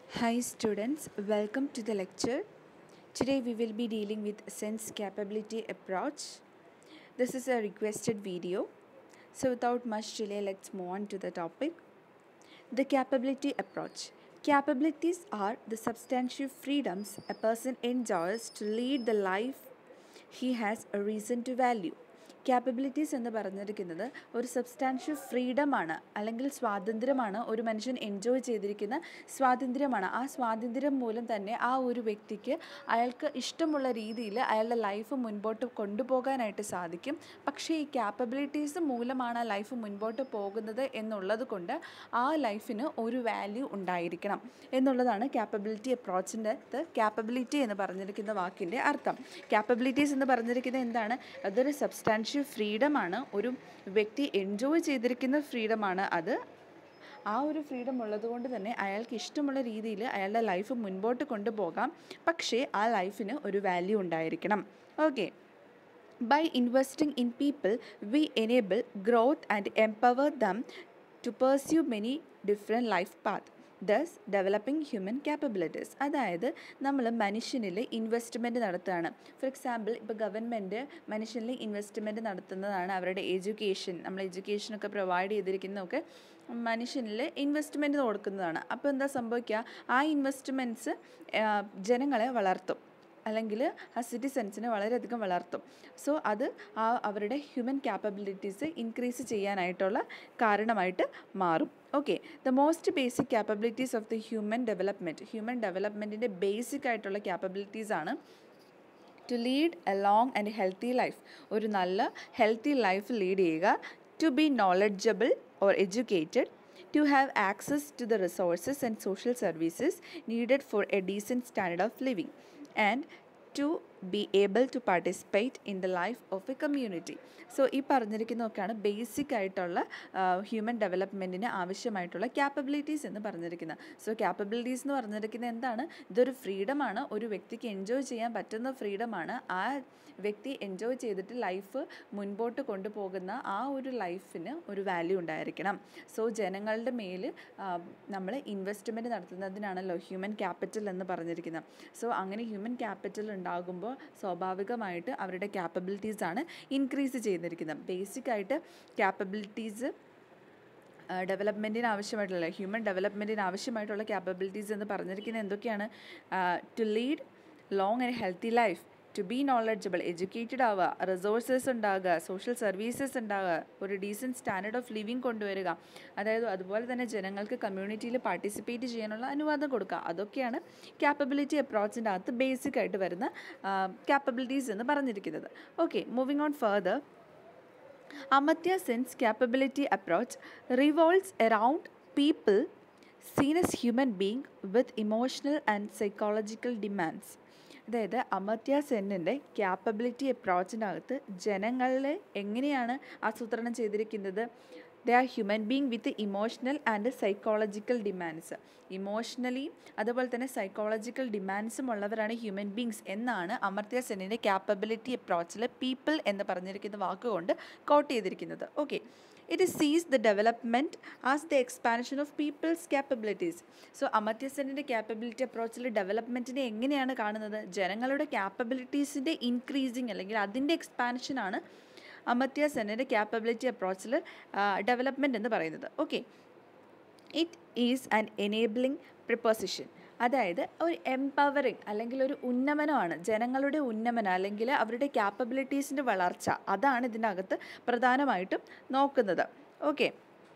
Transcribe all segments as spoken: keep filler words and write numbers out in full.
Hi students, welcome to the lecture. Today we will be dealing with sense capability approach. This is a requested video. So without much delay, let's move on to the topic. The capability approach. Capabilities are the substantial freedoms a person enjoys to lead the life he has a reason to value. Capabilities എന്ന് പറഞ്ഞിരിക്കുന്നത് ഒരു substantial ഫ്രീഡമാണ് അല്ലെങ്കിൽ സ്വാതന്ത്ര്യമാണ്. ഒരു മനുഷ്യൻ enjoy ചെയ്തിരിക്കുന്ന സ്വാതന്ത്ര്യമാണ്. ആ സ്വാതന്ത്ര്യം മൂലം തന്നെ ആ ഒരു വ്യക്തിക്ക് അയാൾക്ക് ഇഷ്ടമുള്ള രീതിയിൽ അയാളുടെ ലൈഫ് മുൻപോട്ട് കൊണ്ടുപോകാനായിട്ട് സാധിക്കും. പക്ഷേ ഈ ക്യാപ്പബിലിറ്റീസ് മൂലമാണ് ആ ലൈഫ് മുൻപോട്ട് പോകുന്നത് എന്നുള്ളത് കൊണ്ട് ആ ലൈഫിന് ഒരു വാല്യൂ ഉണ്ടായിരിക്കണം എന്നുള്ളതാണ് ക്യാപ്പബിലിറ്റി അപ്രോച്ചിൻ്റെ ക്യാപ്പബിലിറ്റി എന്ന് പറഞ്ഞിരിക്കുന്ന വാക്കിൻ്റെ അർത്ഥം. ക്യാപ്പബിലിറ്റീസ് എന്ന് പറഞ്ഞിരിക്കുന്നത് എന്താണ്? അതൊരു സബ്സ്റ്റാൻഷ്യൽ ഫ്രീഡമാണ്. ഒരു വ്യക്തി എൻജോയ് ചെയ്തിരിക്കുന്ന ഫ്രീഡമാണ് അത്. ആ ഒരു ഫ്രീഡം ഉള്ളതുകൊണ്ട് തന്നെ അയാൾക്ക് ഇഷ്ടമുള്ള രീതിയിൽ അയാളുടെ ലൈഫ് മുൻപോട്ട് കൊണ്ടുപോകാം. പക്ഷേ ആ ലൈഫിന് ഒരു വാല്യൂ ഉണ്ടായിരിക്കണം. Okay. By investing in people, we enable growth and empower them to pursue many different life paths. Thus developing human capabilities. അതായത് നമ്മൾ മനുഷ്യനിൽ ഇൻവെസ്റ്റ്മെൻറ്റ് നടത്തുകയാണ്. ഫോർ എക്സാമ്പിൾ, ഇപ്പോൾ ഗവൺമെൻറ് മനുഷ്യനിൽ ഇൻവെസ്റ്റ്മെൻറ്റ് നടത്തുന്നതാണ്. അവരുടെ എഡ്യൂക്കേഷൻ, നമ്മൾ എഡ്യൂക്കേഷനൊക്കെ പ്രൊവൈഡ് ചെയ്തിരിക്കുന്നതൊക്കെ മനുഷ്യനിൽ ഇൻവെസ്റ്റ്മെൻറ്റ് കൊടുക്കുന്നതാണ്. അപ്പോൾ എന്താ സംഭവിക്കുക? ആ ഇൻവെസ്റ്റ്മെൻറ്റ്സ് ജനങ്ങളെ വളർത്തും, അല്ലെങ്കിൽ ആ സിറ്റിസൻസിനെ വളരെയധികം വളർത്തും. സോ അത് ആ അവരുടെ ഹ്യൂമൻ ക്യാപ്പബിലിറ്റീസ് ഇൻക്രീസ് ചെയ്യാനായിട്ടുള്ള കാരണമായിട്ട് മാറും. Okay. The most basic capabilities of the human development. Human ഡെവലപ്മെൻറ്റിൻ്റെ ബേസിക് ആയിട്ടുള്ള ക്യാപ്പബിലിറ്റീസാണ് to lead a long and healthy life. ഒരു നല്ല ഹെൽത്തി ലൈഫ് ലീഡ് ചെയ്യുക. To be knowledgeable or educated. To have access to the resources and social services needed for a decent standard of living, and to be able to participate in the life of a community. So ഈ പറഞ്ഞിരിക്കുന്നതൊക്കെയാണ് basic ആയിട്ടുള്ള human ഡെവലപ്മെൻറ്റിന് ആവശ്യമായിട്ടുള്ള capabilities എന്ന് പറഞ്ഞിരിക്കുന്നത്. So capabilities എന്ന് പറഞ്ഞിരിക്കുന്നത് എന്താണ്? ഇതൊരു ഫ്രീഡമാണ്. ഒരു വ്യക്തിക്ക് എൻജോയ് ചെയ്യാൻ പറ്റുന്ന ഫ്രീഡമാണ്. ആ വ്യക്തി എൻജോയ് ചെയ്തിട്ട് ലൈഫ് മുൻപോട്ട് കൊണ്ടുപോകുന്ന ആ ഒരു ലൈഫിന് ഒരു വാല്യൂ ഉണ്ടായിരിക്കണം. സോ ജനങ്ങളുടെ മേൽ നമ്മൾ ഇൻവെസ്റ്റ്മെൻറ്റ് നടത്തുന്നതിനാണല്ലോ ഹ്യൂമൻ ക്യാപിറ്റൽ എന്ന് പറഞ്ഞിരിക്കുന്നത്. സോ അങ്ങനെ ഹ്യൂമൻ ക്യാപിറ്റൽ ഉണ്ടാകുമ്പോൾ സ്വാഭാവികമായിട്ട് അവരുടെ ക്യാപ്പബിലിറ്റീസാണ് ഇൻക്രീസ് ചെയ്തിരിക്കുന്നത്. ബേസിക്കായിട്ട് ക്യാപ്പബിലിറ്റീസ് ഡെവലപ്മെൻറ്റിന് ആവശ്യമായിട്ടുള്ള ഹ്യൂമൻ ഡെവലപ്മെൻറ്റിന് ആവശ്യമായിട്ടുള്ള ക്യാപ്പബിലിറ്റീസ് എന്ന് പറഞ്ഞിരിക്കുന്നത് എന്തൊക്കെയാണ്? To lead long and healthy life, to be knowledgeable, educated ആവുക, റിസോഴ്സസ് ഉണ്ടാകുക, സോഷ്യൽ സർവീസസ് ഉണ്ടാകുക, ഒരു ഡീസൻറ്റ് സ്റ്റാൻഡേർഡ് ഓഫ് ലിവിങ് കൊണ്ടുവരിക, അതായത് അതുപോലെ തന്നെ ജനങ്ങൾക്ക് കമ്മ്യൂണിറ്റിയിൽ പാർട്ടിസിപ്പേറ്റ് ചെയ്യാനുള്ള അനുവാദം കൊടുക്കുക. അതൊക്കെയാണ് ക്യാപ്പബിലിറ്റി അപ്രോച്ചിൻ്റെ അകത്ത് ബേസിക് ആയിട്ട് വരുന്ന ക്യാപ്പബിലിറ്റീസ് എന്ന് പറഞ്ഞിരിക്കുന്നത്. Okay, moving on further. Amartya Sen's capability approach revolves around people seen as human beings with emotional and psychological demands. അതായത് അമർത്യ സെന്നിൻ്റെ ക്യാപ്പബിലിറ്റി അപ്രോച്ചിനകത്ത് ജനങ്ങളെ എങ്ങനെയാണ് ആസൂത്രണം ചെയ്തിരിക്കുന്നത്? They are human being with emotional and psychological demands. Emotionally അതുപോലെ തന്നെ psychological ഡിമാൻഡ്സും ഉള്ളവരാണ് human beings എന്നാണ് അമർത്യ സെന്നിൻ്റെ ക്യാപ്പബിലിറ്റി അപ്രോച്ചിൽ പീപ്പിൾ എന്ന് പറഞ്ഞിരിക്കുന്ന വാക്കുകൊണ്ട് കോട്ട് ചെയ്തിരിക്കുന്നത്. Okay. It sees the development as the expansion of people's capabilities. So Amartya സെന്നിൻ്റെ ക്യാപ്പബിലിറ്റി അപ്രോച്ചിൽ ഡെവലപ്മെൻറ്റിനെ എങ്ങനെയാണ് കാണുന്നത്? ജനങ്ങളുടെ ക്യാപ്പബിലിറ്റീസിൻ്റെ ഇൻക്രീസിങ് അല്ലെങ്കിൽ അതിൻ്റെ എക്സ്പാൻഷനാണ് അമർത്യ സെന്നിൻ്റെ ക്യാപ്പബിലിറ്റി അപ്രോച്ചിൽ ഡെവലപ്മെൻറ്റ് എന്ന് പറയുന്നത്. Okay. It is an enabling preposition. അതായത് ഒരു എംപവറിങ് അല്ലെങ്കിൽ ഒരു ഉന്നമനമാണ്, ജനങ്ങളുടെ ഉന്നമനം അല്ലെങ്കിൽ അവരുടെ ക്യാപ്പബിലിറ്റീസിൻ്റെ വളർച്ച. അതാണ് ഇതിനകത്ത് പ്രധാനമായിട്ടും നോക്കുന്നത്. Okay.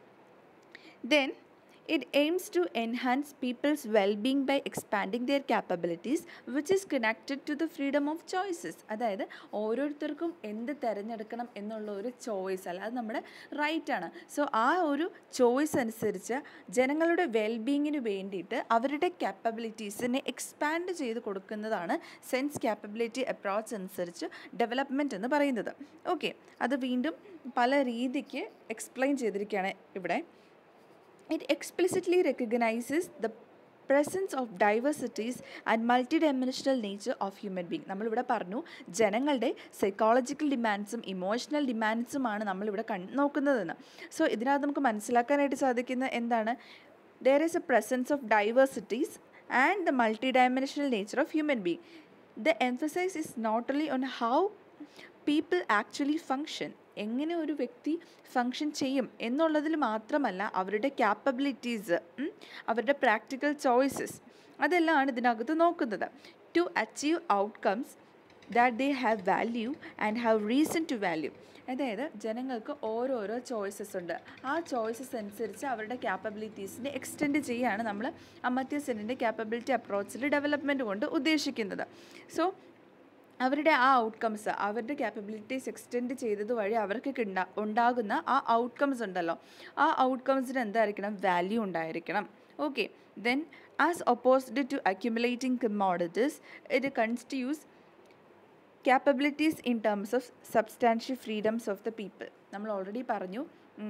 Then it aims to enhance people's well-being by expanding their capabilities, which is connected to the freedom of choices. അതായത് ഓരോരുത്തർക്കും എന്ത് തിരഞ്ഞെടുക്കണം എന്നുള്ള ഒരു ചോയ്സ് അല്ല, അത് നമ്മുടെ റൈറ്റാണ്. സോ ആ ഒരു ചോയ്സ് അനുസരിച്ച് ജനങ്ങളുടെ വെൽബീങ്ങിന് വേണ്ടിയിട്ട് അവരുടെ ക്യാപ്പബിലിറ്റീസിനെ എക്സ്പാൻഡ് ചെയ്ത് കൊടുക്കുന്നതാണ് സെൻസ് ക്യാപ്പബിലിറ്റി അപ്രോച്ച് അനുസരിച്ച് ഡെവലപ്മെൻറ്റ് എന്ന് പറയുന്നത്. ഓക്കെ. അത് വീണ്ടും പല രീതിക്ക് എക്സ്പ്ലെയിൻ ചെയ്തിരിക്കുകയാണ് ഇവിടെ. It explicitly recognizes the presence of diversities and multidimensional nature of human being. നമ്മളിവിടെ പറഞ്ഞു ജനങ്ങളുടെ സൈക്കോളജിക്കൽ ഡിമാൻഡ്സും ഇമോഷണൽ ഡിമാൻഡ്സുമാണ് നമ്മളിവിടെ കൺ നോക്കുന്നതെന്ന്. സോ ഇതിനകത്ത് നമുക്ക് മനസ്സിലാക്കാനായിട്ട് സാധിക്കുന്ന എന്താണ്? There is a presence of diversities and the multidimensional nature of human being. The emphasis is not only on how people actually function, എങ്ങനെ ഒരു വ്യക്തി ഫങ്ഷൻ ചെയ്യും എന്നുള്ളതിൽ മാത്രമല്ല അവരുടെ ക്യാപ്പബിലിറ്റീസ്, അവരുടെ പ്രാക്ടിക്കൽ ചോയ്സസ്, അതെല്ലാമാണ് ഇതിനകത്ത് നോക്കുന്നത്. To achieve outcomes that they have value and have reason to value. അതായത് ജനങ്ങൾക്ക് ഓരോരോ ചോയ്സസ് ഉണ്ട്. ആ ചോയ്സസ് അനുസരിച്ച് അവരുടെ ക്യാപ്പബിലിറ്റീസിനെ എക്സ്റ്റെൻഡ് ചെയ്യുകയാണ് നമ്മൾ അമർത്യ സെന്നിൻ്റെ ക്യാപ്പബിലിറ്റി അപ്രോച്ചിൽ ഡെവലപ്മെൻറ്റ് കൊണ്ട് ഉദ്ദേശിക്കുന്നത്. സോ അവരുടെ ആ ഔട്ട്കംസ്, അവരുടെ ക്യാപ്പബിലിറ്റീസ് എക്സ്റ്റെൻഡ് ചെയ്തത് വഴി അവർക്ക് ഉണ്ടാ ഉണ്ടാകുന്ന ആ ഔട്ട്കംസ് ഉണ്ടല്ലോ, ആ ഔട്ട്കംസിന് എന്തായിരിക്കണം? വാല്യൂ ഉണ്ടായിരിക്കണം. Okay, then as opposed to accumulating commodities it constitutes capabilities in terms of substantial freedoms of the people. നമ്മൾ ഓൾറെഡി പറഞ്ഞു,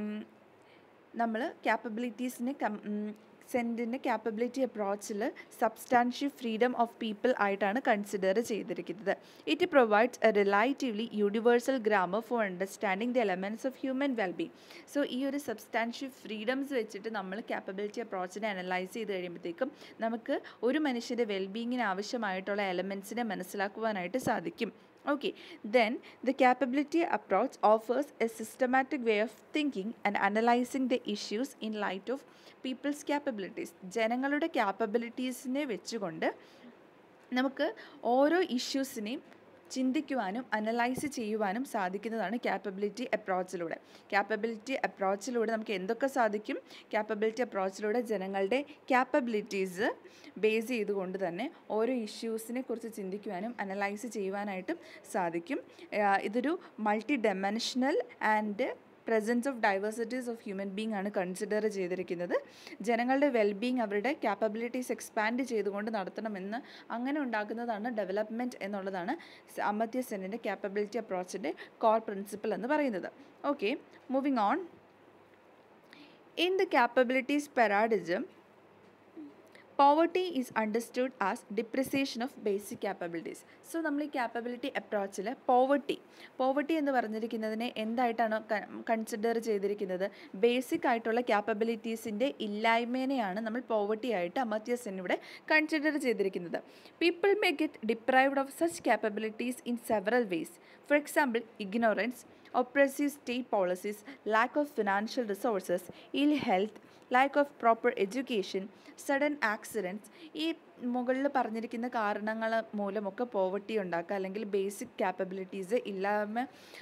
നമ്മൾ ക്യാപ്പബിലിറ്റീസിനെ കം സെൻറ്റിൻ്റെ ക്യാപ്പബിലിറ്റി അപ്രോച്ചിൽ സബ്സ്റ്റാൻഷ്യൽ ഫ്രീഡം ഓഫ് പീപ്പിൾ ആയിട്ടാണ് കൺസിഡർ ചെയ്തിരിക്കുന്നത്. It provides a relatively universal grammar for understanding the elements of human wellbeing. So ഈ ഒരു സബ്സ്റ്റാൻഷ്യൽ ഫ്രീഡംസ് വെച്ചിട്ട് നമ്മൾ ക്യാപ്പബിലിറ്റി അപ്രോച്ചിനെ അനലൈസ് ചെയ്ത് കഴിയുമ്പോഴത്തേക്കും നമുക്ക് ഒരു മനുഷ്യൻ്റെ വെൽബീങ്ങിന് ആവശ്യമായിട്ടുള്ള എലമെൻറ്റ്സിനെ മനസ്സിലാക്കുവാനായിട്ട് സാധിക്കും. Okay, then the capability approach offers a systematic way of thinking and analyzing the issues in light of people's capabilities. ജനങ്ങളുടെ ക്യാപ്പബിലിറ്റീസിനെ വെച്ചുകൊണ്ട് നമുക്ക് ഓരോ ഇഷ്യൂസിനെയും ചിന്തിക്കുവാനും അനലൈസ് ചെയ്യുവാനും സാധിക്കുന്നതാണ് ക്യാപ്പബിലിറ്റി അപ്രോച്ചിലൂടെ. ക്യാപ്പബിലിറ്റി അപ്രോച്ചിലൂടെ നമുക്ക് എന്തൊക്കെ സാധിക്കും? ക്യാപ്പബിലിറ്റി അപ്രോച്ചിലൂടെ ജനങ്ങളുടെ ക്യാപ്പബിലിറ്റീസ് ബേസ് ചെയ്തുകൊണ്ട് തന്നെ ഓരോ ഇഷ്യൂസിനെ കുറിച്ച് ചിന്തിക്കുവാനും അനലൈസ് ചെയ്യുവാനായിട്ടും സാധിക്കും. ഇതൊരു multi dimensional and presence of diversities of human being ആണ് കൺസിഡർ ചെയ്തിരിക്കുന്നത്. ജനങ്ങളുടെ വെൽബീങ് അവരുടെ ക്യാപ്പബിലിറ്റീസ് എക്സ്പാൻഡ് ചെയ്തുകൊണ്ട് നടത്തണമെന്ന് അങ്ങനെ ഉണ്ടാക്കുന്നതാണ് ഡെവലപ്മെൻറ്റ് എന്നുള്ളതാണ് അമർത്യ സെന്നിൻ്റെ ക്യാപ്പബിലിറ്റി അപ്രോച്ചിൻ്റെ കോർ പ്രിൻസിപ്പിൾ എന്ന് പറയുന്നത്. Okay, moving on. In the capabilities paradigm, poverty is understood as depreciation of basic capabilities. So നമ്മൾ ഈ ക്യാപ്പബിലിറ്റി അപ്രോച്ചിൽ പോവർട്ടി പോവർട്ടി എന്ന് പറഞ്ഞിരിക്കുന്നതിനെ എന്തായിട്ടാണ് കൺസിഡർ ചെയ്തിരിക്കുന്നത്? ബേസിക് ആയിട്ടുള്ള ക്യാപ്പബിലിറ്റീസിൻ്റെ ഇല്ലായ്മേനെയാണ് നമ്മൾ പോവർട്ടി ആയിട്ട് അമർത്യ സെൻ ഇവിടെ കൺസിഡർ ചെയ്തിരിക്കുന്നത്. People may get deprived of such capabilities in several ways. For example, ignorance, oppressive state policies, lack of financial resources, ill health, lack of proper education, sudden accidents. ഈ മുകളിൽ പറഞ്ഞിരിക്കുന്ന കാരണങ്ങൾ മൂലമൊക്കെ poverty ഉണ്ടാക്കുക, അല്ലെങ്കിൽ basic capabilities ഇല്ലായ്മ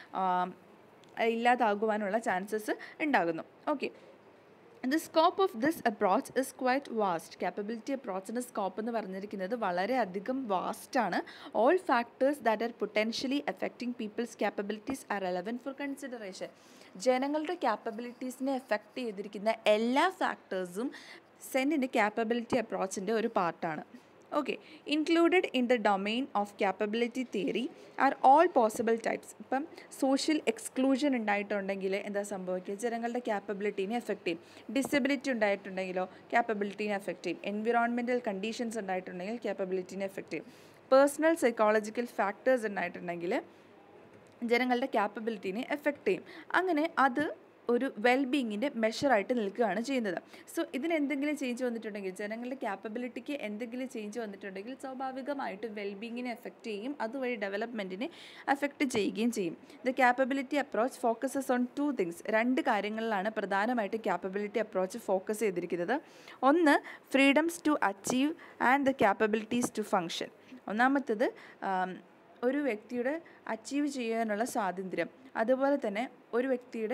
ഇല്ലാതാകുവാനുള്ള chances ഉണ്ടാകുന്നു. Okay, The scope of this approach is quite vast. Capability approachൻ്റെ സ്കോപ്പ് എന്ന് പറഞ്ഞിരിക്കുന്നത് വളരെയധികം വാസ്റ്റാണ്. All factors that are potentially affecting people's capabilities are relevant for consideration. ജനങ്ങളുടെ ക്യാപ്പബിലിറ്റീസിനെ എഫക്റ്റ് ചെയ്തിരിക്കുന്ന എല്ലാ ഫാക്ടേഴ്സും സെന്നിൻ്റെ ക്യാപ്പബിലിറ്റി അപ്രോച്ചിൻ്റെ ഒരു പാർട്ടാണ്. Okay, included in the domain of capability theory are all possible types. ഇപ്പം സോഷ്യൽ എക്സ്ക്ലൂഷൻ ഉണ്ടായിട്ടുണ്ടെങ്കിൽ എന്താ സംഭവിക്കുക? ജനങ്ങളുടെ ക്യാപ്പബിലിറ്റീനെ എഫക്റ്റ് ചെയ്യും. ഡിസബിലിറ്റി ഉണ്ടായിട്ടുണ്ടെങ്കിലോ ക്യാപ്പബിലിറ്റീനെ എഫക്റ്റ് ചെയ്യും. എൻവിറോൺമെൻറ്റൽ കണ്ടീഷൻസ് ഉണ്ടായിട്ടുണ്ടെങ്കിൽ ക്യാപ്പബിലിറ്റീനെ എഫക്റ്റ് ചെയ്യും. പേഴ്സണൽ സൈക്കോളജിക്കൽ ഫാക്ടേഴ്സ് ഉണ്ടായിട്ടുണ്ടെങ്കിൽ ജനങ്ങളുടെ ക്യാപ്പബിലിറ്റീനെ എഫക്റ്റ് ചെയ്യും. അങ്ങനെ അത് ഒരു വെൽബീങ്ങിൻ്റെ മെഷറായിട്ട് നിൽക്കുകയാണ് ചെയ്യുന്നത്. സോ ഇതിന് എന്തെങ്കിലും ചേഞ്ച് വന്നിട്ടുണ്ടെങ്കിൽ, ജനങ്ങളുടെ ക്യാപ്പബിലിറ്റിക്ക് എന്തെങ്കിലും ചേഞ്ച് വന്നിട്ടുണ്ടെങ്കിൽ സ്വാഭാവികമായിട്ടും വെൽബീങ്ങിനെ എഫക്റ്റ് ചെയ്യും, അതുവഴി ഡെവലപ്മെൻറ്റിനെ എഫക്റ്റ് ചെയ്യുകയും ചെയ്യും. The capability approach focuses on two things. രണ്ട് കാര്യങ്ങളിലാണ് പ്രധാനമായിട്ട് ക്യാപ്പബിലിറ്റി അപ്രോച്ച് ഫോക്കസ് ചെയ്തിരിക്കുന്നത്. ഒന്ന്, freedoms to achieve and the capabilities to function. ഒന്നാമത്തത് ഒരു വ്യക്തിയുടെ അച്ചീവ് ചെയ്യാനുള്ള സ്വാതന്ത്ര്യം, അതുപോലെ തന്നെ ഒരു വ്യക്തിയുടെ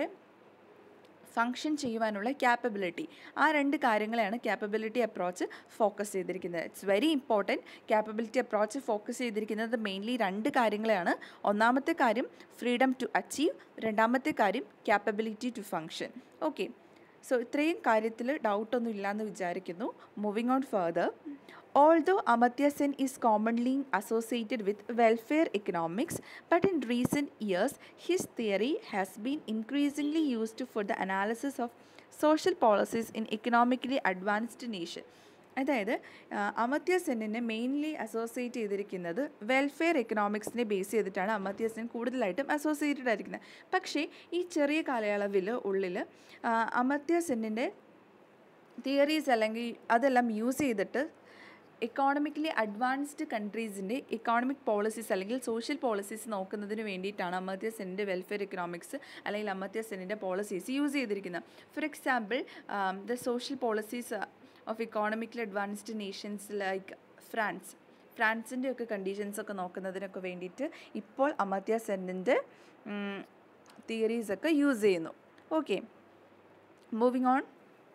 ഫങ്ഷൻ ചെയ്യുവാനുള്ള ക്യാപ്പബിലിറ്റി. ആ രണ്ട് കാര്യങ്ങളെയാണ് ക്യാപ്പബിലിറ്റി അപ്രോച്ച് ഫോക്കസ് ചെയ്തിരിക്കുന്നത്. It's very important. Capability approach focus ചെയ്തിരിക്കുന്നത് മെയിൻലി രണ്ട് കാര്യങ്ങളെയാണ്. ഒന്നാമത്തെ കാര്യം ഫ്രീഡം ടു അച്ചീവ്, രണ്ടാമത്തെ കാര്യം capability to function. Okay, so ഇത്രയും കാര്യത്തിൽ ഡൗട്ടൊന്നും ഇല്ലയെന്ന് വിചാരിക്കുന്നു. Moving on further. Although Amartya Sen is commonly associated with welfare economics, but in recent years his theory has been increasingly used for the analysis of social policies in economically advanced nation. അതായത് അമർത്യ സെന്നിനെ mainly associate ചെയ്തിരിക്കുന്നത് welfare എക്കണോമിക്സിനെ base ചെയ്തിട്ടാണ് അമർത്യ സെൻ കൂടുതലായിട്ടും associated ആയിരിക്കുന്നത്. പക്ഷേ ഈ ചെറിയ കാലയളവിൽ ഉള്ളിൽ അമർത്യ സെന്നിൻ്റെ തിയറീസ് അല്ലെങ്കിൽ അതെല്ലാം യൂസ് ചെയ്തിട്ട് എക്കോണമിക്കലി അഡ്വാൻസ്ഡ് കൺട്രീസിൻ്റെ ഇക്കോണമിക് പോളിസീസ് അല്ലെങ്കിൽ സോഷ്യൽ പോളിസീസ് നോക്കുന്നതിന് വേണ്ടിയിട്ടാണ് അമർത്യ സെന്നിൻ്റെ വെൽഫെയർ എക്കണോമിക്സ് അല്ലെങ്കിൽ അമർത്യ സെന്നിൻ്റെ പോളിസീസ് യൂസ് ചെയ്തിരിക്കുന്നത്. For example, the social policies of economically advanced nations like France ഫ്രാൻസിൻ്റെ ഒക്കെ കണ്ടീഷൻസൊക്കെ നോക്കുന്നതിനൊക്കെ വേണ്ടിയിട്ട് ഇപ്പോൾ അമർത്യ സെന്നിൻ്റെ തിയറീസൊക്കെ യൂസ് ചെയ്യുന്നു. Okay, moving on.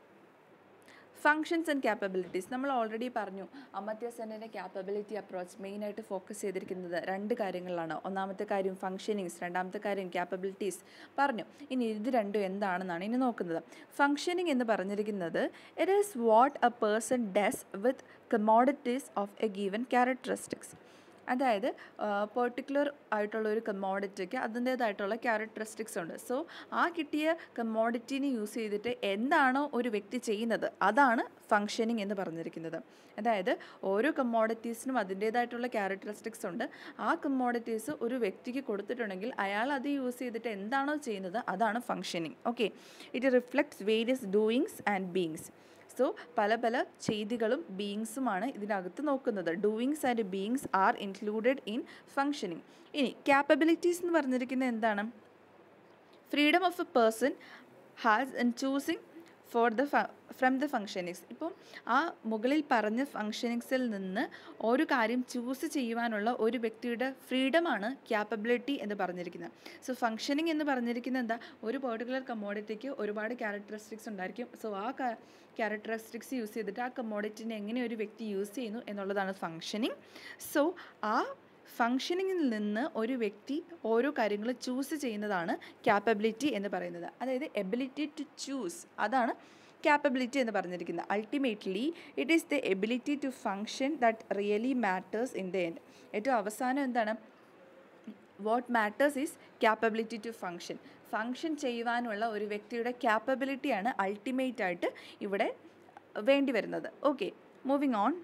Functions and capabilities. നമ്മൾ ഓൾറെഡി പറഞ്ഞു അമർത്യ സെന്നിൻ്റെ ക്യാപ്പബിലിറ്റി അപ്രോച്ച് മെയിനായിട്ട് ഫോക്കസ് ചെയ്തിരിക്കുന്നത് രണ്ട് കാര്യങ്ങളിലാണ്. ഒന്നാമത്തെ കാര്യം ഫങ്ഷനിങ്സ്, രണ്ടാമത്തെ കാര്യം ക്യാപ്പബിലിറ്റീസ് പറഞ്ഞു. ഇനി ഇത് രണ്ടും എന്താണെന്നാണ് ഇനി നോക്കുന്നത്. ഫങ്ഷനിങ് എന്ന് പറഞ്ഞിരിക്കുന്നത് it is what a person does with commodities of a given characteristics. അതായത് പെർട്ടിക്കുലർ ആയിട്ടുള്ള ഒരു കമ്മോഡിറ്റിക്ക് അതിൻ്റേതായിട്ടുള്ള ക്യാരക്ടറിസ്റ്റിക്സ് ഉണ്ട്. സോ ആ കിട്ടിയ കമ്മോഡിറ്റിനെ യൂസ് ചെയ്തിട്ട് എന്താണോ ഒരു വ്യക്തി ചെയ്യുന്നത് അതാണ് ഫങ്ഷനിങ് എന്ന് പറഞ്ഞിരിക്കുന്നത്. അതായത് ഓരോ കമ്മോഡിറ്റീസിനും അതിൻ്റേതായിട്ടുള്ള ക്യാരക്ടറിസ്റ്റിക്സ് ഉണ്ട്. ആ കമ്മോഡിറ്റീസ് ഒരു വ്യക്തിക്ക് കൊടുത്തിട്ടുണ്ടെങ്കിൽ അയാൾ അത് യൂസ് ചെയ്തിട്ട് എന്താണോ ചെയ്യുന്നത് അതാണ് functioning. Okay, it reflects various doings and beings. So പല പല ചെയ്തികളും ബീയിങ്സുമാണ് ഇതിനകത്ത് നോക്കുന്നത്. Doings and beings are included in functioning. ഇനി ക്യാപ്പബിലിറ്റീസ് എന്ന് പറഞ്ഞിരിക്കുന്നത് എന്താണ്? Freedom of a person has in choosing for the from the functionings. ഇപ്പം ആ മുകളിൽ പറഞ്ഞ ഫങ്ഷനിങ്സിൽ നിന്ന് ഒരു കാര്യം ചൂസ് ചെയ്യുവാനുള്ള ഒരു വ്യക്തിയുടെ ഫ്രീഡമാണ് ക്യാപ്പബിലിറ്റി എന്ന് പറഞ്ഞിരിക്കുന്നത്. സോ ഫങ്ഷനിങ് എന്ന് പറഞ്ഞിരിക്കുന്നത് എന്താ? ഒരു പെർട്ടിക്കുലർ കമ്മോഡിറ്റിക്ക് ഒരുപാട് ക്യാരക്ടറിസ്റ്റിക്സ് ഉണ്ടായിരിക്കും. സോ ആ ക്യാരക്ടറിസ്റ്റിക്സ് യൂസ് ചെയ്തിട്ട് ആ കമ്മോഡിറ്റിനെ എങ്ങനെ ഒരു വ്യക്തി യൂസ് ചെയ്യുന്നു എന്നുള്ളതാണ് ഫങ്ഷനിങ്. സോ ആ ഫങ്ഷനിങ്ങിൽ നിന്ന് ഒരു വ്യക്തി ഓരോ കാര്യങ്ങൾ ചൂസ് ചെയ്യുന്നതാണ് ക്യാപ്പബിലിറ്റി എന്ന് പറയുന്നത്. അതായത് എബിലിറ്റി ടു ചൂസ്, അതാണ് ക്യാപ്പബിലിറ്റി എന്ന് പറഞ്ഞിരിക്കുന്നത്. Ultimately it is the ability to function that really matters in the end. ഏറ്റവും അവസാനം എന്താണ്? What matters is capability to function. Function ചെയ്യുവാനുള്ള ഒരു വ്യക്തിയുടെ ക്യാപ്പബിലിറ്റിയാണ് അൾട്ടിമേറ്റ് ആയിട്ട് ഇവിടെ വേണ്ടി വരുന്നത്. Okay, moving on.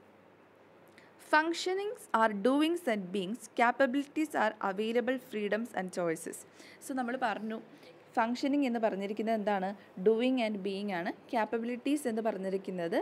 Functionings are doings and beings. Capabilities are available freedoms and choices. So നമ്മൾ പറഞ്ഞു ഫങ്ഷനിങ് എന്ന് പറഞ്ഞിരിക്കുന്നത് എന്താണ്? ഡൂയിങ് ആൻഡ് ബീയിങ് ആണ്. ക്യാപ്പബിലിറ്റീസ് എന്ന് പറഞ്ഞിരിക്കുന്നത്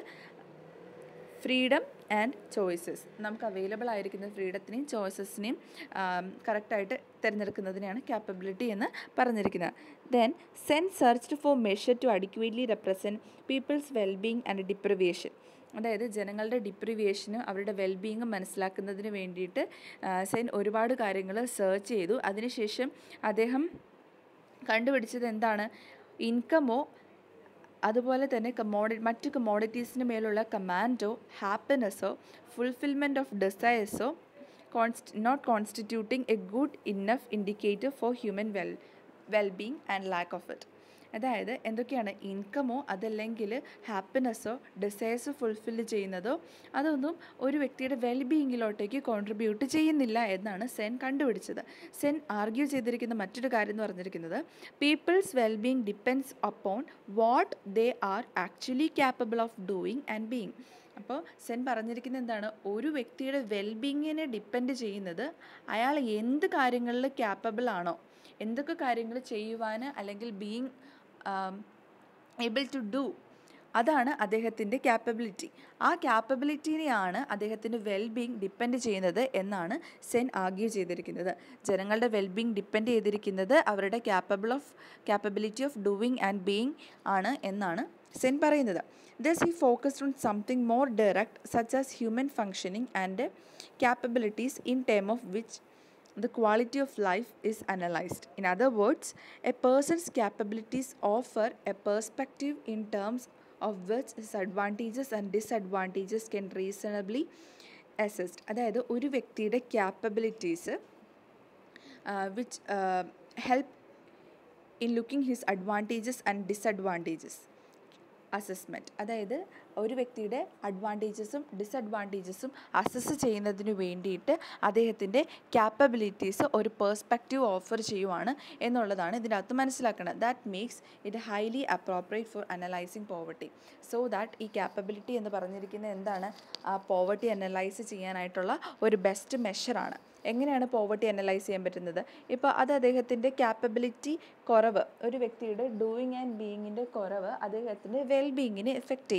ഫ്രീഡം ആൻഡ് ചോയ്സസ്. നമുക്ക് അവൈലബിൾ ആയിരിക്കുന്ന ഫ്രീഡത്തിനെയും ചോയ്സസിനെയും കറക്റ്റായിട്ട് തിരഞ്ഞെടുക്കുന്നതിനെയാണ് ക്യാപ്പബിലിറ്റി എന്ന് പറഞ്ഞിരിക്കുന്നത്. Then Sen searched for measure to adequately represent people's wellbeing and deprivation. അതായത് ജനങ്ങളുടെ ഡിപ്രിവിയേഷനും അവരുടെ വെൽബീയിങ്ങും മനസ്സിലാക്കുന്നതിന് വേണ്ടിയിട്ട് സെൻ ഒരുപാട് കാര്യങ്ങൾ സെർച്ച് ചെയ്തു. അതിനുശേഷം അദ്ദേഹം കണ്ടുപിടിച്ചത് എന്താണ്? ഇൻകമോ അതുപോലെ തന്നെ കമ്മോഡി മറ്റ് കമ്മോഡിറ്റീസിന് മേലുള്ള കമാൻഡോ ഹാപ്പിനെസ്സോ ഫുൾഫിൽമെൻറ്റ് ഓഫ് ഡിസയേഴ്സോ കോൺസ്റ്റ് not constituting a good enough indicator for human well wellbeing and lack of it. അതായത് എന്തൊക്കെയാണ്? ഇൻകമോ അതല്ലെങ്കിൽ ഹാപ്പിനെസ്സോ ഡിസയേഴ്സോ ഫുൾഫിൽ ചെയ്യുന്നതോ അതൊന്നും ഒരു വ്യക്തിയുടെ വെൽബീയിങ്ങിലോട്ടേക്ക് കോൺട്രിബ്യൂട്ട് ചെയ്യുന്നില്ല എന്നാണ് സെൻ കണ്ടുപിടിച്ചത്. സെൻ ആർഗ്യൂ ചെയ്തിരിക്കുന്ന മറ്റൊരു കാര്യം എന്ന് പറഞ്ഞിരിക്കുന്നത് people's wellbeing depends upon what they are actually capable of doing and being. അപ്പോൾ സെൻ പറഞ്ഞിരിക്കുന്നത് എന്താണ്? ഒരു വ്യക്തിയുടെ വെൽബീയിങ്ങിനെ ഡിപ്പെൻഡ് ചെയ്യുന്നത് അയാൾ എന്ത് കാര്യങ്ങളിൽ ക്യാപ്പബിൾ ആണോ, എന്തൊക്കെ കാര്യങ്ങൾ ചെയ്യുവാൻ അല്ലെങ്കിൽ ബീയിങ് ഏബിൾ ടു ഡു, അതാണ് അദ്ദേഹത്തിൻ്റെ ക്യാപ്പബിലിറ്റി. ആ ക്യാപ്പബിലിറ്റിനെയാണ് അദ്ദേഹത്തിൻ്റെ വെൽബീയിങ് ഡിപ്പെൻഡ് ചെയ്യുന്നത് എന്നാണ് സെൻ ആർഗ്യൂ ചെയ്തിരിക്കുന്നത്. ജനങ്ങളുടെ വെൽബീയിങ് ഡിപ്പെൻഡ് ചെയ്തിരിക്കുന്നത് അവരുടെ capable of capability of doing and being ആണ് എന്നാണ് സെൻ പറയുന്നത്. Thus he focused on something more direct such as human functioning and capabilities in terms of which the quality of life is analyzed. In other words, a person's capabilities offer a perspective in terms of which his advantages and disadvantages can reasonably assessed. അതായത് ഒരു വ്യക്തിയുടെ capabilities which uh, help in looking his advantages and disadvantages assessment. അതായത് ഒരു വ്യക്തിയുടെ അഡ്വാൻറ്റേജസും ഡിസഡ്വാൻറ്റേജസും assess ചെയ്യുന്നതിന് വേണ്ടിയിട്ട് അദ്ദേഹത്തിൻ്റെ capabilities ഒരു പേഴ്സ്പെക്റ്റീവ് ഓഫർ ചെയ്യുവാണ് എന്നുള്ളതാണ് ഇതിനകത്ത് മനസ്സിലാക്കുന്നത്. That makes it highly appropriate for analysing poverty. So that ഈ ക്യാപ്പബിലിറ്റി എന്ന് പറഞ്ഞിരിക്കുന്നത് എന്താണ്? ആ പോവർട്ടി അനലൈസ് ചെയ്യാനായിട്ടുള്ള ഒരു ബെസ്റ്റ് മെഷറാണ്. എങ്ങനെയാണ് പോവർട്ടി അനലൈസ് ചെയ്യാൻ പറ്റുന്നത്? ഇപ്പോൾ അത് അദ്ദേഹത്തിൻ്റെ ക്യാപ്പബിലിറ്റി കുറവ്, ഒരു വ്യക്തിയുടെ ഡൂയിങ് ആൻഡ് ബീയിങ്ങിൻ്റെ കുറവ് അദ്ദേഹത്തിൻ്റെ വെൽബീയിങ്ങിനെ എഫക്റ്റ് ചെയ്യും.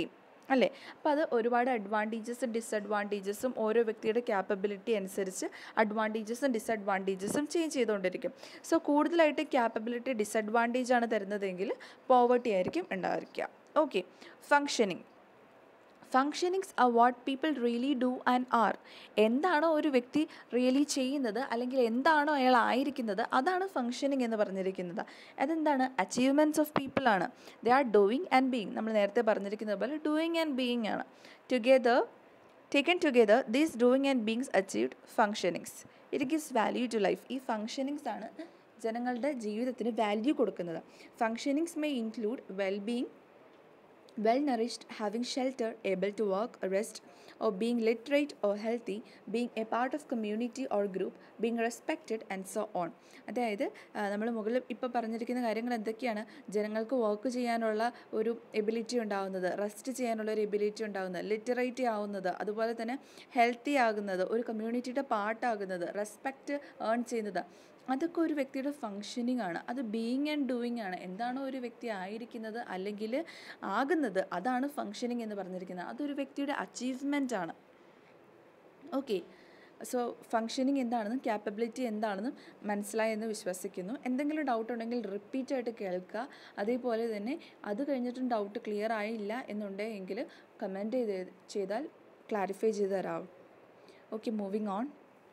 അല്ലേ? അപ്പോൾ അത് ഒരുപാട് അഡ്വാൻറ്റേജസും ഡിസഡ്വാൻറ്റേജസും ഓരോ വ്യക്തിയുടെ ക്യാപ്പബിലിറ്റി അനുസരിച്ച് അഡ്വാൻറ്റേജസും ഡിസഡ്വാൻറ്റേജസും ചേഞ്ച് ചെയ്തുകൊണ്ടിരിക്കും. സോ കൂടുതലായിട്ട് ക്യാപ്പബിലിറ്റി ഡിസഡ്വാൻറ്റേജ് ആണ് തരുന്നതെങ്കിൽ പോവർട്ടി ആയിരിക്കും ഉണ്ടായിരിക്കുക. Okay, functioning. Functionings are what people really do and are. എന്താണോ ഒരു വ്യക്തി റിയലി ചെയ്യുന്നത് അല്ലെങ്കിൽ എന്താണോ അയാൾ ആയിരിക്കുന്നത് അതാണ് ഫങ്ഷനിങ് എന്ന് പറഞ്ഞിരിക്കുന്നത്. അതെന്താണ്? അച്ചീവ്മെൻറ്റ്സ് ഓഫ് പീപ്പിൾ ആണ്. They are doing and being. നമ്മൾ നേരത്തെ പറഞ്ഞിരിക്കുന്നത് പോലെ ഡൂയിങ് ആൻഡ് ബീയിങ് ആണ്. Together taken together these doing and beings achieved functionings. It gives value to life. ഈ ഫങ്ഷനിങ്സ് ആണ് ജനങ്ങളുടെ ജീവിതത്തിന് വാല്യൂ കൊടുക്കുന്നത്. Functionings may include well being, well nourished, having shelter, able to work, rest, or being literate or healthy, being a part of community or group, being respected and so on. അതായത് നമ്മൾ മുകളിൽ ഇപ്പോൾ പറഞ്ഞിരിക്കുന്ന കാര്യങ്ങൾ എന്തൊക്കെയാണ്? ജനങ്ങൾക്ക് work ചെയ്യാനുള്ള ഒരു എബിലിറ്റി ഉണ്ടാകുന്നത്, റെസ്റ്റ് ചെയ്യാനുള്ള ഒരു എബിലിറ്റി ഉണ്ടാകുന്നത്, ലിറ്ററേറ്റ് ആവുന്നത്, അതുപോലെ തന്നെ ഹെൽത്തി ആകുന്നത്, ഒരു കമ്മ്യൂണിറ്റിയുടെ പാർട്ടാകുന്നത്, റെസ്പെക്റ്റ് ഏൺ ചെയ്യുന്നത്, അതൊക്കെ ഒരു വ്യക്തിയുടെ ഫങ്ഷനിങ് ആണ്. അത് ബീയിങ് ആൻഡ് ഡൂയിങ് ആണ്. എന്താണോ ഒരു വ്യക്തി ആയിരിക്കുന്നത് അല്ലെങ്കിൽ ആകുന്നത് അതാണ് ഫങ്ഷനിങ് എന്ന് പറഞ്ഞിരിക്കുന്നത്. അതൊരു വ്യക്തിയുടെ അച്ചീവ്മെൻ്റ് ആണ്. ഓക്കെ, സോ ഫങ്ഷനിങ് എന്താണെന്നും ക്യാപ്പബിലിറ്റി എന്താണെന്നും മനസ്സിലായെന്ന് വിശ്വസിക്കുന്നു. എന്തെങ്കിലും ഡൗട്ട് ഉണ്ടെങ്കിൽ റിപ്പീറ്റായിട്ട് കേൾക്കുക. അതേപോലെ തന്നെ അത് കഴിഞ്ഞിട്ടും ഡൗട്ട് ക്ലിയർ ആയില്ല എന്നുണ്ടെങ്കിൽ കമൻറ്റ് ചെയ്ത് ചെയ്താൽ ക്ലാരിഫൈ ചെയ്ത് തരാം. Okay, moving on.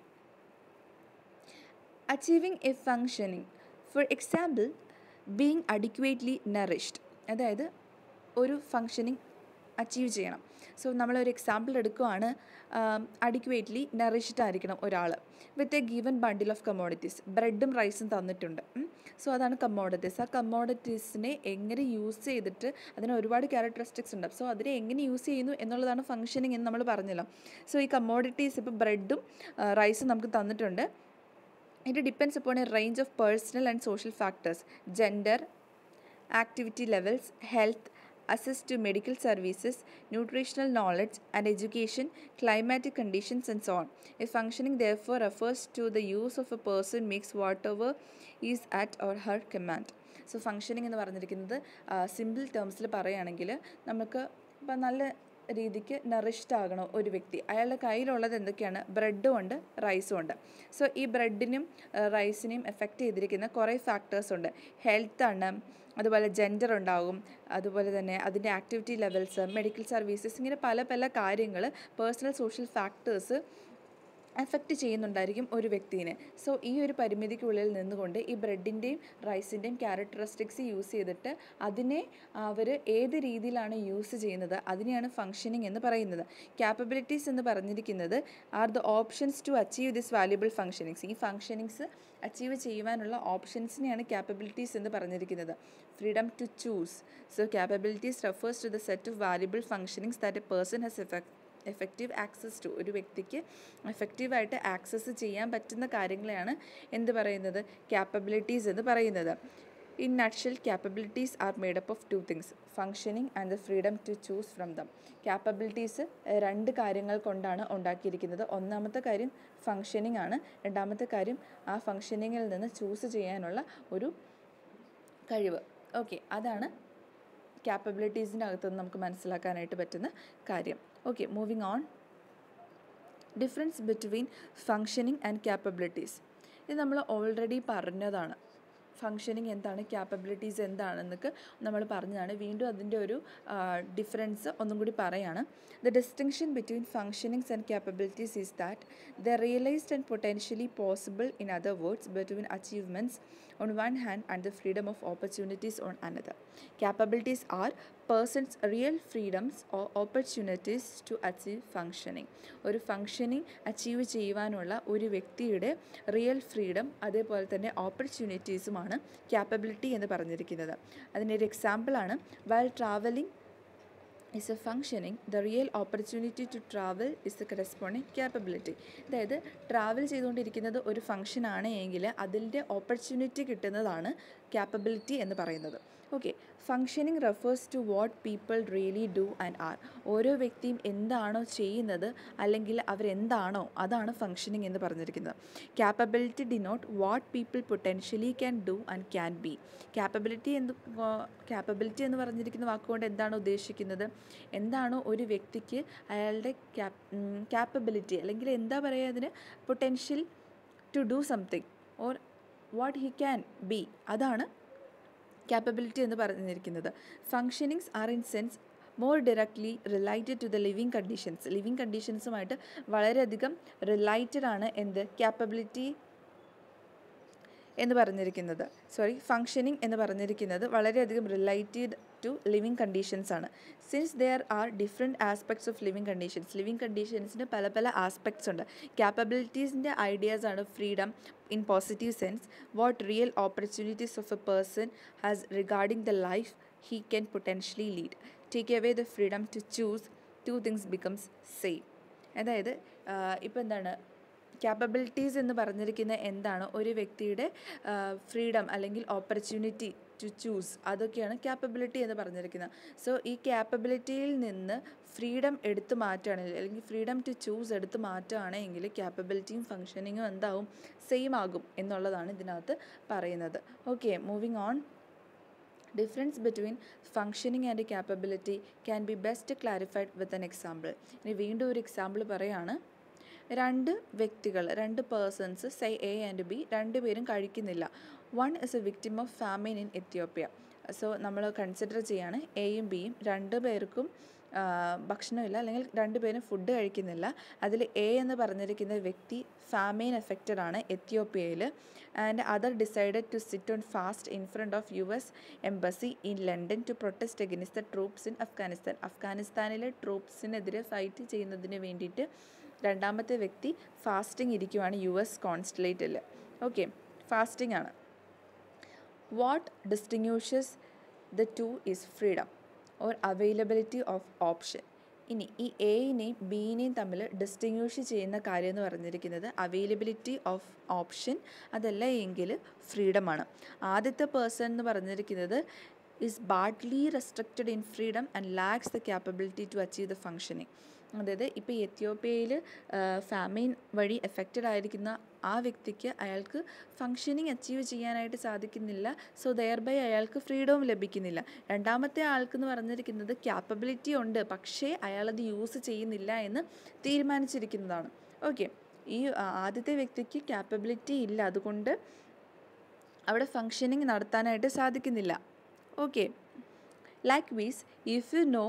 Achieving a functioning, for example, being adequately nourished. അതായത് ഒരു ഫങ്ഷനിങ് അച്ചീവ് ചെയ്യണം. സോ നമ്മളൊരു എക്സാമ്പിൾ എടുക്കുകയാണ്. അഡിക്വേറ്റ്ലി നറിഷ്ഡ് ആയിരിക്കണം ഒരാൾ with a given bundle of commodities. ബ്രെഡും റൈസും തന്നിട്ടുണ്ട്. സോ അതാണ് കമ്മോഡിറ്റീസ്. ആ കമ്മോഡിറ്റീസിനെ എങ്ങനെ യൂസ് ചെയ്തിട്ട് അതിന് ഒരുപാട് ക്യാരക്ടറിസ്റ്റിക്സ് ഉണ്ട്. സോ അതിനെ എങ്ങനെ യൂസ് ചെയ്യുന്നു എന്നുള്ളതാണ് ഫങ്ഷനിങ് എന്ന് നമ്മൾ പറഞ്ഞല്ലോ. സോ ഈ കമ്മോഡിറ്റീസ് ഇപ്പോൾ ബ്രെഡും റൈസും നമുക്ക് തന്നിട്ടുണ്ട്. It depends upon a range of personal and social factors: gender, activity levels, health, access to medical services, nutritional knowledge and education, climatic conditions and so on. A functioning therefore refers to the use of a person makes whatever is at or her command. So functioning എന്ന് പറഞ്ഞിരിക്കുന്നത് simple ടേംസിൽ പറയുകയാണെങ്കിൽ നമുക്ക് ഇപ്പം നല്ല രീതിക്ക് nourished ആകണം ഒരു വ്യക്തി. അയാളുടെ കയ്യിലുള്ളത് എന്തൊക്കെയാണ്? ബ്രെഡും ഉണ്ട്, റൈസും ഉണ്ട്. സോ ഈ ബ്രെഡിനും റൈസിനെയും എഫക്റ്റ് ചെയ്തിരിക്കുന്ന കുറേ ഫാക്ടേഴ്സ് ഉണ്ട്. ഹെൽത്താണ്, അതുപോലെ ജെൻഡർ ഉണ്ടാകും, അതുപോലെ തന്നെ അതിൻ്റെ ആക്ടിവിറ്റി ലെവൽസ്, മെഡിക്കൽ സർവീസസ്, ഇങ്ങനെ പല പല കാര്യങ്ങൾ, പേഴ്സണൽ സോഷ്യൽ ഫാക്ടേഴ്സ് എഫക്റ്റ് ചെയ്യുന്നുണ്ടായിരിക്കും ഒരു വ്യക്തിനെ. സോ ഈ ഒരു പരിമിതിക്കുള്ളിൽ നിന്നുകൊണ്ട് ഈ ബ്രെഡിൻ്റെയും റൈസിൻ്റെയും ക്യാരക്ടറിസ്റ്റിക്സ് യൂസ് ചെയ്തിട്ട് അതിനെ അവർ ഏത് രീതിയിലാണ് യൂസ് ചെയ്യുന്നത് അതിനെയാണ് ഫങ്ഷനിങ് എന്ന് പറയുന്നത്. ക്യാപ്പബിലിറ്റീസ് എന്ന് പറഞ്ഞിരിക്കുന്നത് are the options to achieve this valuable functionings. ഈ ഫങ്ഷനിങ്സ് അച്ചീവ് ചെയ്യുവാനുള്ള ഓപ്ഷൻസിനെയാണ് ക്യാപ്പബിലിറ്റീസ് എന്ന് പറഞ്ഞിരിക്കുന്നത്. Freedom to choose. So capabilities refers to the set of valuable functionings that a person has effect effective access to. ഒരു വ്യക്തിക്ക് എഫക്റ്റീവായിട്ട് access ചെയ്യാൻ പറ്റുന്ന കാര്യങ്ങളെയാണ് എന്ത് പറയുന്നത്? ക്യാപ്പബിലിറ്റീസ് എന്ന് പറയുന്നത്. In nutshell, capabilities are made up of two things: functioning and the freedom to choose from them. Capabilities രണ്ട് കാര്യങ്ങൾ കൊണ്ടാണ് ഉണ്ടാക്കിയിരിക്കുന്നത്. ഒന്നാമത്തെ കാര്യം ഫങ്ഷനിങ് ആണ്. രണ്ടാമത്തെ കാര്യം ആ ഫങ്ഷനിങ്ങിൽ നിന്ന് ചൂസ് ചെയ്യാനുള്ള ഒരു കഴിവ്. ഓക്കെ, അതാണ് ക്യാപ്പബിലിറ്റീസിൻ്റെ അകത്തുനിന്ന് നമുക്ക് മനസ്സിലാക്കാനായിട്ട് പറ്റുന്ന കാര്യം. Okay, moving on. Difference between functioning and capabilities. ഇത് നമ്മൾ ഓൾറെഡി പറഞ്ഞതാണ്. ഫങ്ഷനിങ് എന്താണ്, ക്യാപ്പബിലിറ്റീസ് എന്താണെന്നൊക്കെ നമ്മൾ പറഞ്ഞതാണ്. വീണ്ടും അതിൻ്റെ ഒരു ഡിഫറൻസ് ഒന്നും കൂടി പറയാണ്. The distinction between functionings and capabilities is that the realised and potentially possible, in other words, between achievements on one hand and the freedom of opportunities on another. Capabilities are person's real freedoms or opportunities to achieve functioning. ഒരു functioning achieve ചെയ്യുവാനുള്ള ഒരു വ്യക്തിയുടെ real freedom അതേപോലെ തന്നെ ഓപ്പർച്യൂണിറ്റീസുമാണ് capability എന്ന് പറഞ്ഞിരിക്കുന്നത്. അതിൻ്റെ ഒരു എക്സാമ്പിളാണ് while travelling is a functioning, the real opportunity to travel is the corresponding capability. അതായത് ട്രാവൽ ചെയ്തുകൊണ്ടിരിക്കുന്നത് ഒരു ഫങ്ഷൻ ആണ് എങ്കിൽ അതിൻ്റെ ഓപ്പർച്യൂണിറ്റി കിട്ടുന്നതാണ് ക്യാപ്പബിലിറ്റി എന്ന് പറയുന്നത്. Okay, functioning refers to what people really do and are. ഓരോ വ്യക്തിയും എന്താണോ ചെയ്യുന്നത് അല്ലെങ്കിൽ അവരെന്താണോ അതാണ് ഫങ്ഷനിങ് എന്ന് പറഞ്ഞിരിക്കുന്നത്. Capability denote what people potentially can do and can be. Capability എന്ന് ക്യാപ്പബിലിറ്റി എന്ന് പറഞ്ഞിരിക്കുന്ന വാക്കുകൊണ്ട് എന്താണ് ഉദ്ദേശിക്കുന്നത്? എന്താണോ ഒരു വ്യക്തിക്ക് അയാളുടെ ക്യാപ് ക്യാപ്പബിലിറ്റി അല്ലെങ്കിൽ എന്താ പറയുക അതിന്, potential to do something or what he can be, അതാണ് ക്യാപ്പബിലിറ്റി എന്ന് പറഞ്ഞിരിക്കുന്നത്. Functionings are in sense more directly related to the living conditions. Living കണ്ടീഷൻസുമായിട്ട് വളരെയധികം റിലേറ്റഡ് ആണ് എന്ത്, ക്യാപ്പബിലിറ്റി എന്ന് പറഞ്ഞിരിക്കുന്നത്. സോറി ഫങ്ഷനിങ് എന്ന് പറഞ്ഞിരിക്കുന്നത് വളരെയധികം റിലേറ്റഡ് ടു ലിവിങ് കണ്ടീഷൻസ് ആണ്. Since there are different aspects of living conditions. Living കണ്ടീഷൻസിന് പല പല ആസ്പെക്ട്സ് ഉണ്ട്. ക്യാപ്പബിലിറ്റീസിൻ്റെ ഐഡിയാസ് ആണ് freedom in positive sense, what real opportunities of a person has regarding the life he can potentially lead. Take away the freedom to choose, two things becomes same. അതായത് ഇപ്പോൾ എന്താണ് capabilities എന്ന് പറഞ്ഞിരിക്കുന്ന എന്താണ്, ഒരു വ്യക്തിയുടെ ഫ്രീഡം അല്ലെങ്കിൽ ഓപ്പർച്യൂണിറ്റി ടു ചൂസ്, അതൊക്കെയാണ് ക്യാപ്പബിലിറ്റി എന്ന് പറഞ്ഞിരിക്കുന്നത്. സോ ഈ ക്യാപ്പബിലിറ്റിയിൽ നിന്ന് ഫ്രീഡം എടുത്തു മാറ്റുകയാണെങ്കിൽ അല്ലെങ്കിൽ ഫ്രീഡം ടു ചൂസ് എടുത്തു മാറ്റുകയാണെങ്കിൽ ക്യാപ്പബിലിറ്റിയും ഫങ്ഷനിങ്ങും എന്താവും, സെയിം ആകും എന്നുള്ളതാണ് ഇതിനകത്ത് പറയുന്നത്. Okay, moving on. Difference between functioning and capability can be best clarified with an example. ഇനി വീണ്ടും ഒരു എക്സാമ്പിൾ പറയുകയാണ്. രണ്ട് വ്യക്തികൾ, രണ്ട് persons, say A and B, രണ്ടുപേരും കഴിക്കുന്നില്ല. One is a victim of famine in Ethiopia. So നമ്മൾ കൺസിഡർ ചെയ്യാണ് എയും ബിയും രണ്ട് പേർക്കും ഭക്ഷണമില്ല അല്ലെങ്കിൽ രണ്ടുപേരും ഫുഡ് കഴിക്കുന്നില്ല. അതിൽ എ എന്ന് പറഞ്ഞിരിക്കുന്ന വ്യക്തി ഫാമൈൻ എഫക്റ്റഡ് ആണ് എത്യോപ്യയിൽ. And other decided to sit on fast in front of U S embassy in London to protest against the troops in Afghanistan. അഫ്ഗാനിസ്ഥാനിലെ ട്രൂപ്സിനെതിരെ ഫൈറ്റ് ചെയ്യുന്നതിന് വേണ്ടിയിട്ട് രണ്ടാമത്തെ വ്യക്തി ഫാസ്റ്റിംഗ് ഇരിക്കുവാണ് യു എസ് കോൺസുലേറ്റിൽ. ഓക്കെ, ഫാസ്റ്റിംഗ് ആണ്. What distinguishes the two is freedom or availability of option. ഇനി ഈ എയിനെയും ബിയിനെയും തമ്മിൽ ഡിസ്റ്റിങ്വിഷ് ചെയ്യുന്ന കാര്യം എന്ന് പറഞ്ഞിരിക്കുന്നത് അവൈലബിലിറ്റി ഓഫ് ഓപ്ഷൻ, അതല്ല എങ്കിൽ ഫ്രീഡമാണ്. ആദ്യത്തെ പേഴ്സൺ എന്ന് പറഞ്ഞിരിക്കുന്നത് is badly restricted in freedom and lacks the capability to achieve the functioning. അതായത് ഇപ്പോൾ എത്യോപ്യയിൽ ഫാമിൻ വഴി എഫക്റ്റഡ് ആയിരിക്കുന്ന ആ വ്യക്തിക്ക് അയാൾക്ക് ഫങ്ഷനിങ് അച്ചീവ് ചെയ്യാനായിട്ട് സാധിക്കുന്നില്ല. സോ ദെയർ ബൈ അയാൾക്ക് ഫ്രീഡവും ലഭിക്കുന്നില്ല. രണ്ടാമത്തെ ആൾക്കെന്ന് പറഞ്ഞിരിക്കുന്നത് ക്യാപ്പബിലിറ്റി ഉണ്ട്, പക്ഷേ അയാളത് യൂസ് ചെയ്യുന്നില്ല എന്ന് തീരുമാനിച്ചിരിക്കുന്നതാണ്. ഓക്കെ, ഈ ആദ്യത്തെ വ്യക്തിക്ക് ക്യാപ്പബിലിറ്റി ഇല്ല, അതുകൊണ്ട് അവിടെ ഫങ്ഷനിങ് നടത്താനായിട്ട് സാധിക്കുന്നില്ല. Okay, likewise if you know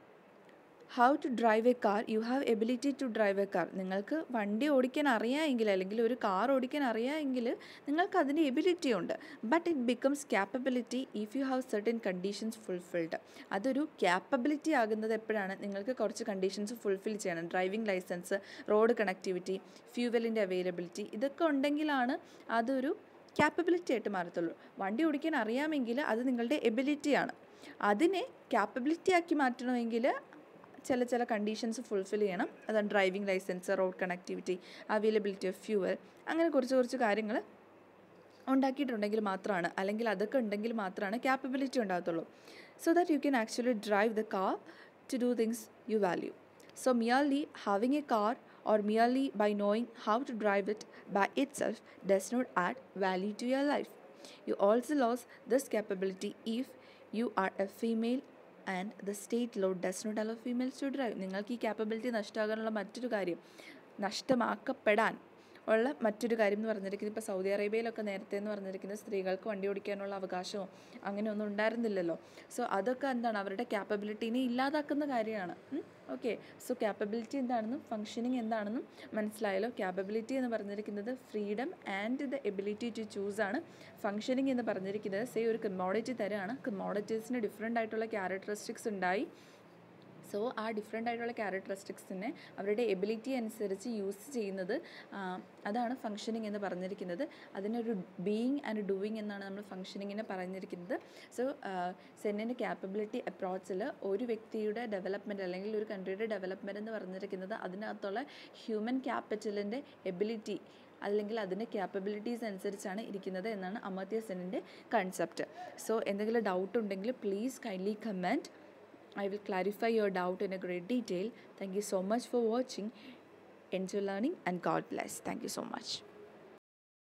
how to drive a car you have ability to drive a car. നിങ്ങൾക്ക് വണ്ടി ഓടിക്കാൻ അറിയാമെങ്കിൽ അല്ലെങ്കിൽ ഒരു കാർ ഓടിക്കാൻ അറിയാമെങ്കിൽ നിങ്ങൾക്ക് അതിന് എബിലിറ്റി ഉണ്ട്. But it becomes capability if you have certain conditions fulfilled. അതൊരു ക്യാപ്പബിലിറ്റി ആകുന്നത് എപ്പോഴാണ്, നിങ്ങൾക്ക് കുറച്ച് കണ്ടീഷൻസ് ഫുൾഫിൽ ചെയ്യണം. ഡ്രൈവിംഗ് ലൈസൻസ്, റോഡ് കണക്ടിവിറ്റി, ഫ്യൂവലിൻ്റെ അവൈലബിലിറ്റി, ഇതൊക്കെ ഉണ്ടെങ്കിലാണ് അതൊരു ക്യാപ്പബിലിറ്റി ആയിട്ട് മാറത്തുള്ളൂ. വണ്ടി ഓടിക്കാൻ അറിയാമെങ്കിൽ അത് നിങ്ങളുടെ എബിലിറ്റിയാണ്. അതിനെ ക്യാപ്പബിലിറ്റി ആക്കി മാറ്റണമെങ്കിൽ ചില ചില കണ്ടീഷൻസ് ഫുൾഫിൽ ചെയ്യണം. അതാണ് driving licence, road connectivity, availability of fuel, അങ്ങനെ കുറച്ച് കുറച്ച് കാര്യങ്ങൾ ഉണ്ടാക്കിയിട്ടുണ്ടെങ്കിൽ മാത്രമാണ്, അല്ലെങ്കിൽ അതൊക്കെ ഉണ്ടെങ്കിൽ മാത്രമാണ് ക്യാപ്പബിലിറ്റി ഉണ്ടാകത്തുള്ളൂ. So that you can actually drive the car to do things you value. So merely having a car or merely by knowing how to drive it by itself does not add value to your life. You also lose this capability if you are a female and the state law does not allow females to drive. നിങ്ങൾക്ക് ഈ capability നഷ്ടമാകാനുള്ള മറ്റൊരു കാര്യം, നഷ്ടമാക്കപ്പെടാൻ ഉള്ള മറ്റൊരു കാര്യം എന്ന് പറഞ്ഞിരിക്കുന്നത്, ഇപ്പോൾ സൗദി അറേബ്യയിലൊക്കെ നേരത്തെ എന്ന് പറഞ്ഞിരിക്കുന്നത് സ്ത്രീകൾക്ക് വണ്ടി ഓടിക്കാനുള്ള അവകാശമോ അങ്ങനെയൊന്നും ഉണ്ടായിരുന്നില്ലല്ലോ. സോ അതൊക്കെ എന്താണ്, അവരുടെ ക്യാപ്പബിലിറ്റീനെ ഇല്ലാതാക്കുന്ന കാര്യമാണ്. ഓക്കെ, സോ ക്യാപ്പബിലിറ്റി എന്താണെന്നും ഫങ്ഷനിങ് എന്താണെന്നും മനസ്സിലായല്ലോ. ക്യാപ്പബിലിറ്റി എന്ന് പറഞ്ഞിരിക്കുന്നത് freedom and the ability to choose ആണ്. ഫങ്ഷനിങ് എന്ന് പറഞ്ഞിരിക്കുന്നത് സേ ഒരു കമ്മോഡിറ്റി തരമാണ്, കമ്മോഡിറ്റീസിന് ഡിഫറെൻ്റ് ആയിട്ടുള്ള ക്യാരക്ടറിസ്റ്റിക്സ് ഉണ്ടായി. സോ ആ ഡിഫറെൻ്റ് ആയിട്ടുള്ള ക്യാരക്ടറിസ്റ്റിക്സിനെ അവരുടെ എബിലിറ്റി അനുസരിച്ച് യൂസ് ചെയ്യുന്നത്, അതാണ് ഫങ്ഷനിങ് എന്ന് പറഞ്ഞിരിക്കുന്നത്. അതിനൊരു ബീയിങ് ആൻഡ് ഡൂയിങ് എന്നാണ് നമ്മൾ ഫങ്ഷനിങ്ങിനെ പറഞ്ഞിരിക്കുന്നത്. സോ സെന്നിൻ്റെ ക്യാപ്പബിലിറ്റി അപ്രോച്ചിൽ ഒരു വ്യക്തിയുടെ ഡെവലപ്മെൻറ്റ് അല്ലെങ്കിൽ ഒരു കൺട്രിയുടെ ഡെവലപ്മെൻറ്റ് എന്ന് പറഞ്ഞിരിക്കുന്നത് അതിനകത്തുള്ള ഹ്യൂമൻ ക്യാപിറ്റലിൻ്റെ എബിലിറ്റി അല്ലെങ്കിൽ അതിൻ്റെ ക്യാപ്പബിലിറ്റീസ് അനുസരിച്ചാണ് ഇരിക്കുന്നത് എന്നാണ് അമർത്യ സെന്നിൻ്റെ കൺസെപ്റ്റ്. സോ എന്തെങ്കിലും ഡൗട്ട് ഉണ്ടെങ്കിൽ please kindly comment. I will clarify your doubt in a great detail. Thank you so much for watching. Enjoy learning and God bless. Thank you so much.